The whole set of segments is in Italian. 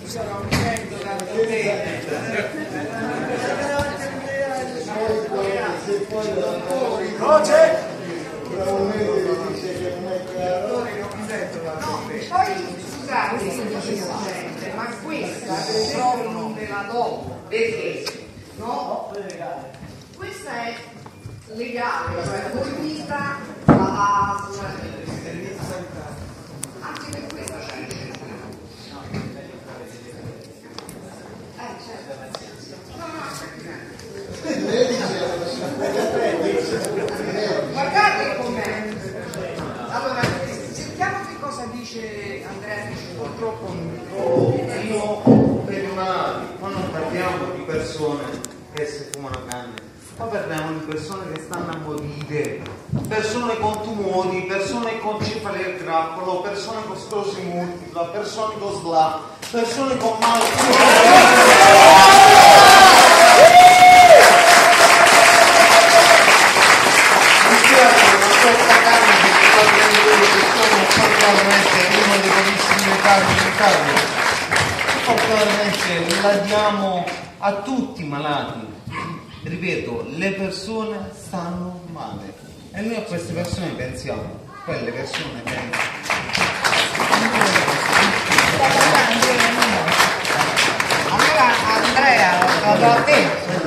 Poi scusate, ma questa proprio non ve la do perché no? Questa è legale, cioè bollita la anche per questa c'è guardate com'è. Allora, sentiamo che cosa dice Andrea, purtroppo ma non parliamo di persone che si fumano canne, ma parliamo di persone che stanno a morire, persone con tumori, persone con cefalea al grappolo, persone con sclerosi multipla, persone con SLA, persone con la diamo a tutti i malati. Ripeto, le persone stanno male e noi a queste persone pensiamo, quelle persone pensano. allora Andrea, lo do a te.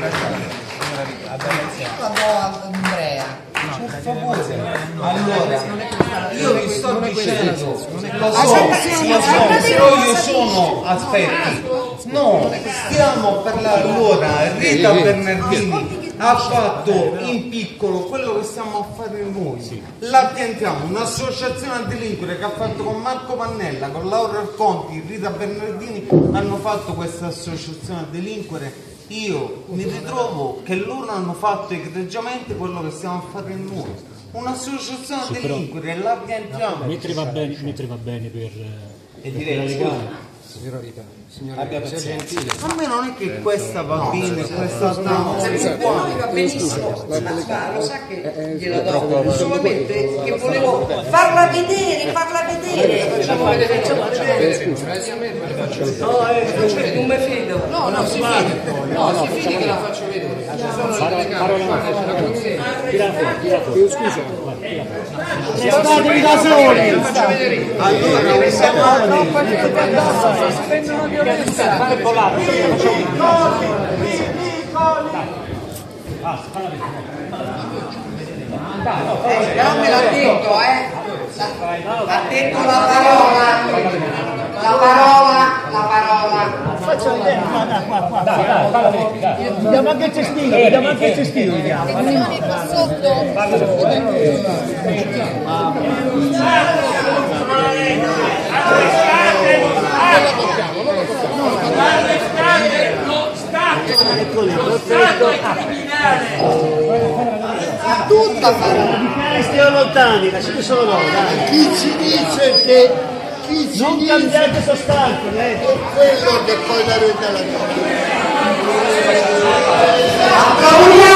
Io lo do ad Andrea. Per favore, allora io vi sto dicendo, lo so, io sono aspetti, no, stiamo a parlare. Allora Rita Bernardini ha fatto in piccolo quello che stiamo a fare noi, la piantiamo, un'associazione a delinquere che ha fatto con Marco Pannella, con Laura Arconti, Rita Bernardini hanno fatto questa associazione a delinquere. Io mi ritrovo che loro hanno fatto egregiamente quello che stiamo a fare noi, un'associazione a delinquere, la piantiamo. Mentre va bene per la legale. Signora Rita, sia gentile. A me non è che questa va bene, questa sta Lui va benissimo, ma lo sa che gliela do solamente che volevo farla vedere. Facciamo vedere. Non mi fido. No, si fidi. No, si fidi che la faccio vedere. Scusa. Statevi da soli. allora Si prendono violenza. Però me l'ha detto, l'ha detto la parola. Faccio vedere, andiamo anche il cestino, qua sotto. Tutta parola. Stiamo lontani, lasciate solo loro, dai. Chi ci dice che Non cambiate sostanze, è quello che poi darete alla vita.